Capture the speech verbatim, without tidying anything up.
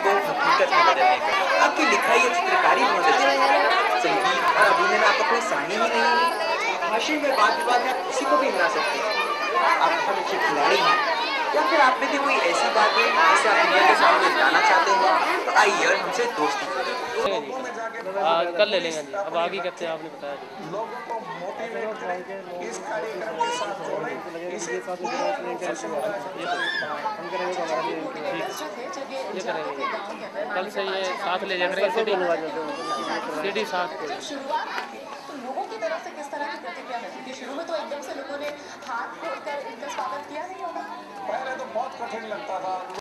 को हकीकत में बदलने का। आपकी लिखाई और चित्रकारी बहुत अच्छी है। संगीत और अभिनय में आपका कोई सानी ही नहीं है। भाषण में वाद विवाद में आप किसी को भी हिला सकते हैं। आप बहुत अच्छे खिलाड़ी हैं। या फिर आप में भी कोई ऐसी बात है जिसे आप दुनिया के सामने बताना चाहते हैं, तो आइए और हमसे दोस्ती करिए। आज कल ले लेंगे जी। अब आगे करते हैं, आपने बताया जी। लोगों को मोटिवेट करें, इस कार्यक्रम के साथ जोड़ें, इसे पूरा रूप से हम करेंगे तो हमारा लिए ठीक ये करेंगे। कल से ये साथ ले जा करेंगे सीडी सीडी साथ को। तो लोगों की तरफ से किस तरह की प्रतिक्रिया है? क्योंकि शुरू में तो एकदम से लोगों ने हाथ खोलकर इनका स्वागत किया नहीं होगा। पहले तो बहुत कठिन लगता था।